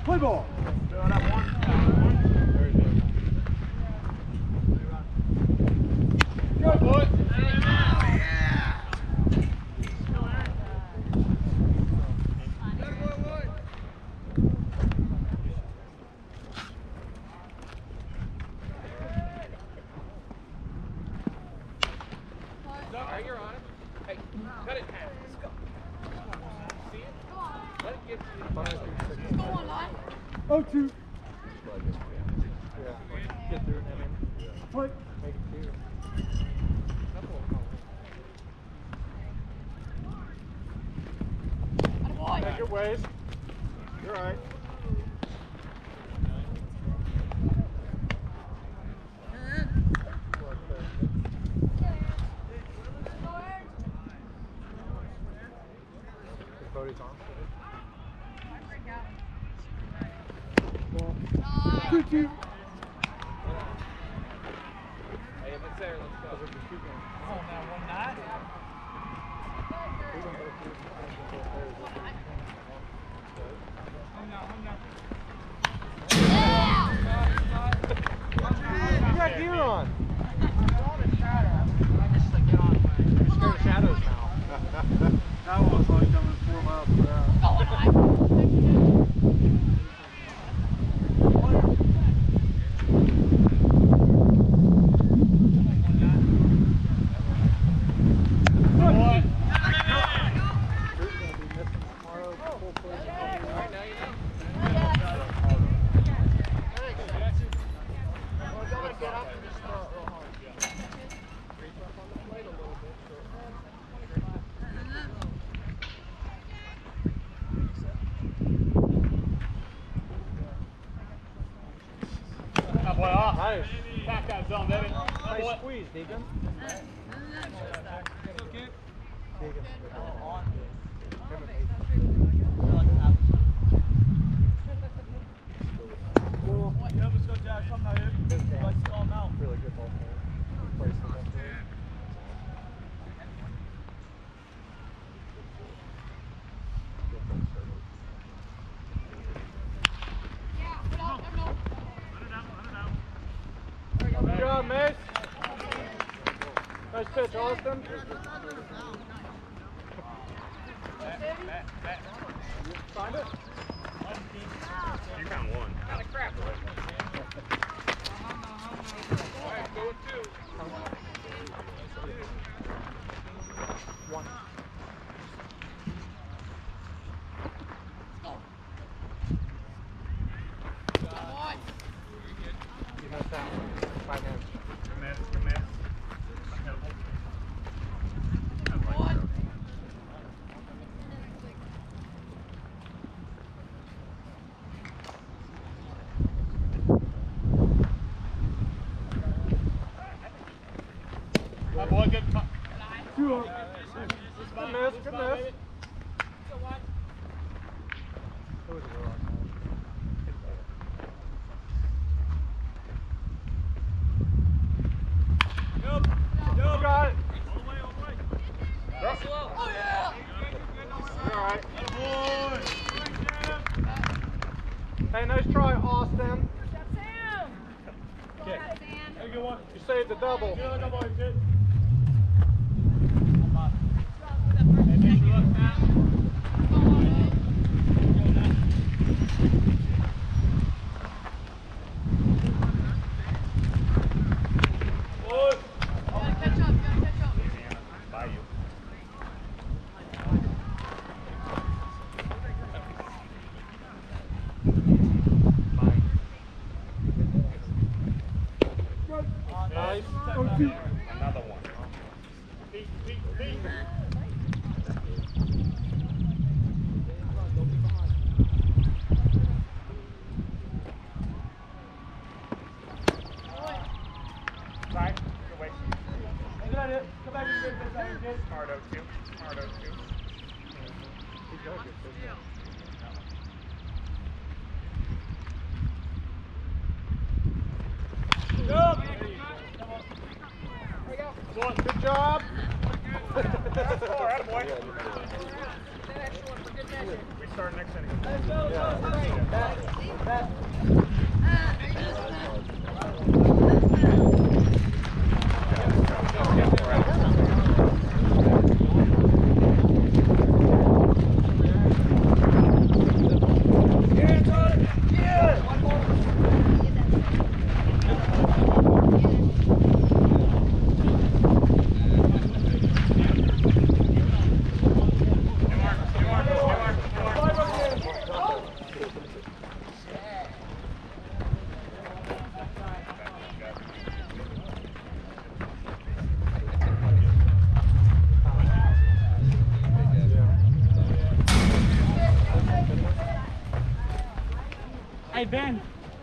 Play ball. Going up one. Go, boy. You're on it. Hey, cut it in half. Let's go. See it? Let it get to you. Go on, Lon. 0-2. Get through and then Play. make it two. Attaboy. Take your ways. You're all right. Cody's on. 2-2. Hey, if it's there, let's go. Oh, now one night. You got gear on. You're scared of shadows now. That one's like coming 4 miles per hour. Going on. Nice. Back that zone, baby. Nice squeeze, Deacon. Deacon. Really good ball player. Plays the best player. Good job, Mace. Nice pitch, Austin. Find it? You found one. Kind of crap. All right, go with two. One. You missed that one. 5 minutes. Good miss. Good boy, good. 2 up. Good miss, good miss. It was a real outside. You got it. Oh, yeah. You're all right. Hey, nice try, Austin. Sam. You saved the double. Catch up. By you. Nice. 0-2. Another one. Right. Good way. Good idea. Come back and get this. Smart 0-2. Smart 0-2. Good job. That's 4, attaboy. We start next inning. Hey, Ben.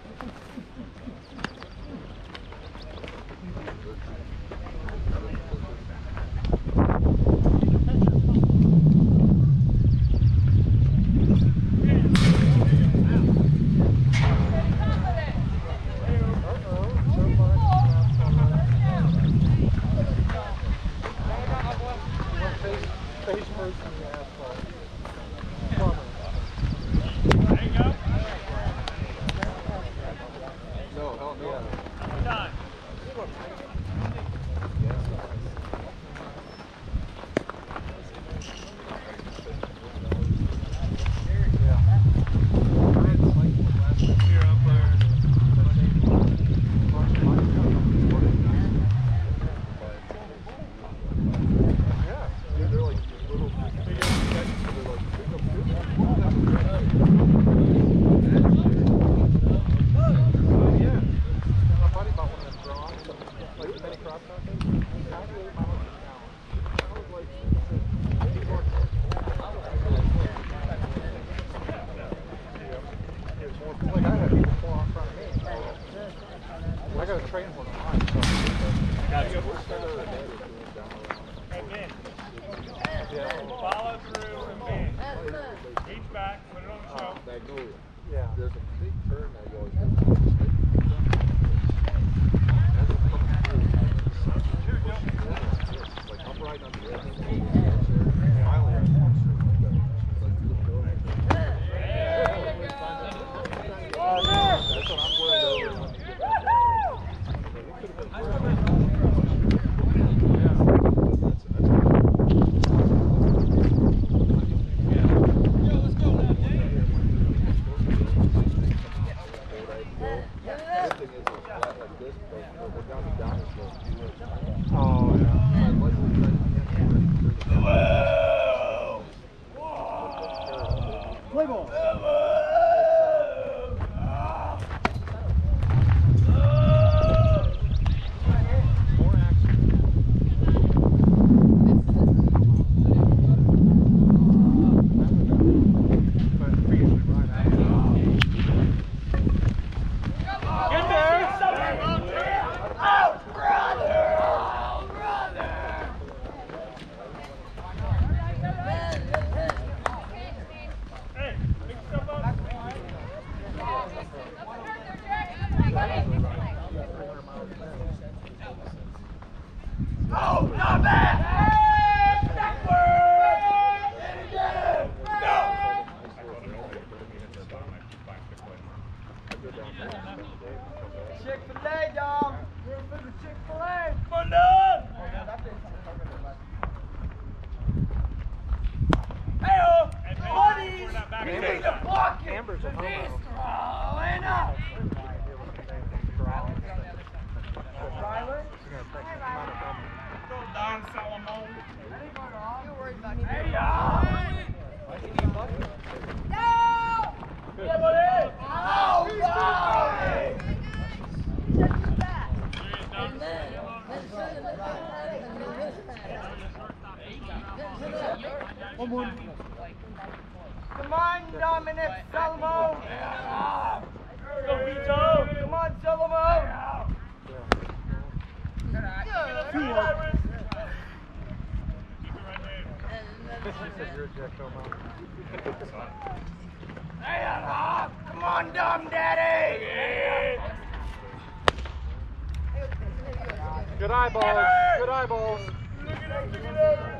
Follow through and bend. Reach back, put it on the show. Magnolia. Yeah. There's a big turn that goes. Like I'm riding on the edge. Finally, I that's what I'm worried about. Chick-fil-A, dog. We're for the Chick-fil-A. Come on down! Hey-oh! Buddies! He's a pocket! Amber's a He's throwing up! Go down, Salomon. You're worried about me. Hey, y'all! Yeah, buddy! Oh, God! Check his back. And then, Come on, Dominic Salomon! go, Vito! Come on, Salomon! Keep it right Hey, come on, Dom Daddy! Good eyeballs. Good eyeballs. Look at him, look at him!